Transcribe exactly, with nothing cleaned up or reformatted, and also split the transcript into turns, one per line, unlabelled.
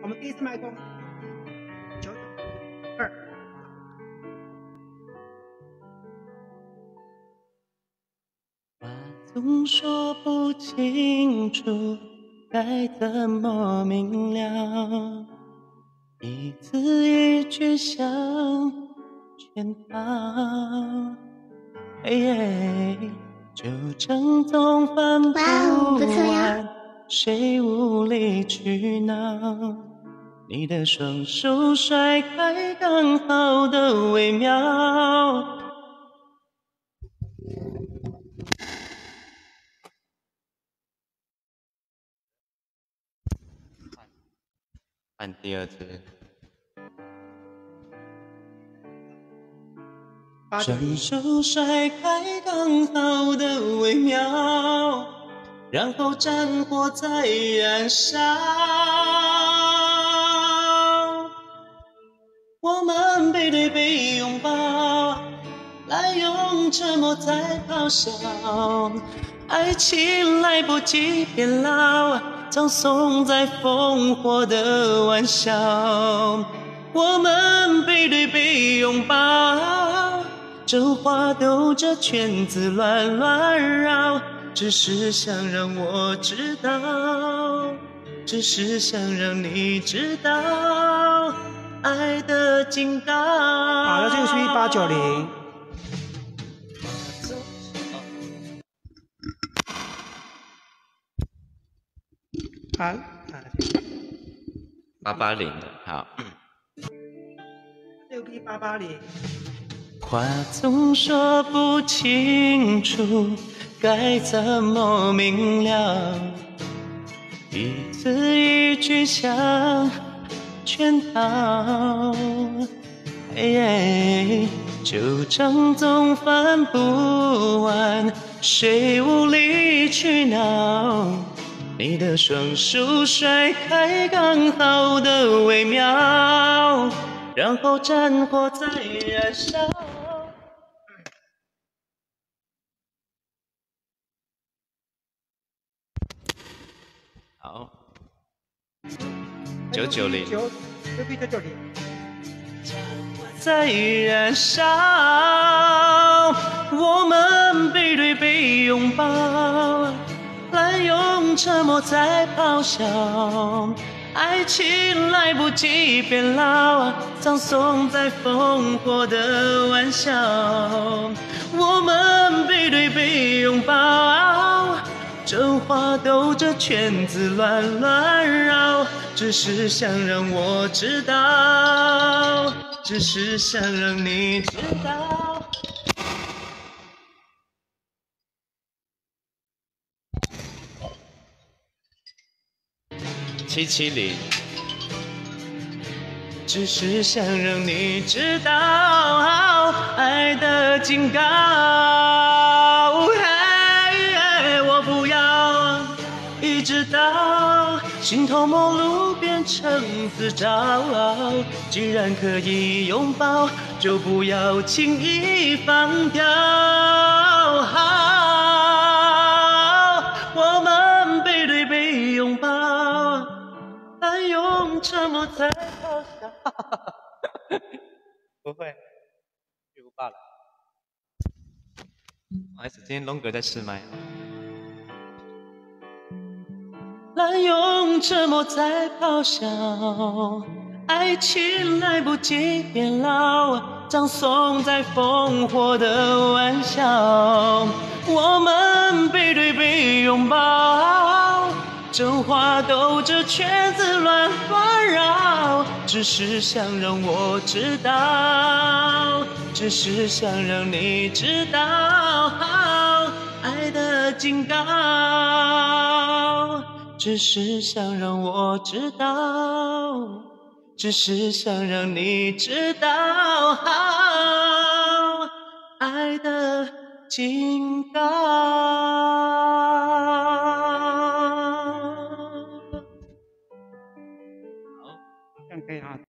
我们第一次麦攻，九九二。
话总说不清楚，该怎么明了？一字一句像圈套，哎，旧账总翻不完，谁无理取闹？你的双手甩开刚好的微妙。按第二次。双手甩开刚好的微妙，然后战火在燃烧。我们背对背拥抱，滥用沉默在咆哮。爱情来不及变老，葬送在烽火的玩笑。我们背对背拥抱，真话兜着圈子乱乱绕，只是想让我知道，只是想让你知道爱的警告。
好了，这个是一八九零。好，
八八零的，好。
这个一八八零。
话总说不清楚，该怎么明了？一字一句像圈套，哎，旧账总翻不完，谁无理取闹？你的双手甩开刚好的微妙，然后战火在燃烧。好，九九零，
九六 B 九九零，
在燃烧，我们背对背拥抱，滥用沉默在咆哮。爱情来不及变老，葬送在烽火的玩笑。我们背对背拥抱，真话兜着圈子乱乱绕，只是想让我知道，只是想让你知道。七七零，只是想让你知道爱的警告。我不要一直到心头陌路变成自找，既然可以拥抱，就不要轻易放掉。我们背对背拥抱，滥用沉默在咆哮。不会，巨无霸了。不好意思，今天龙哥在试麦。滥用沉默在咆哮，爱情来不及变老，葬送在烽火的玩笑。我们背对背拥抱，真话兜着圈子乱乱绕，只是想让我知道，只是想让你知道爱的警告，只是想让我知道，只是想让你知道爱的警告。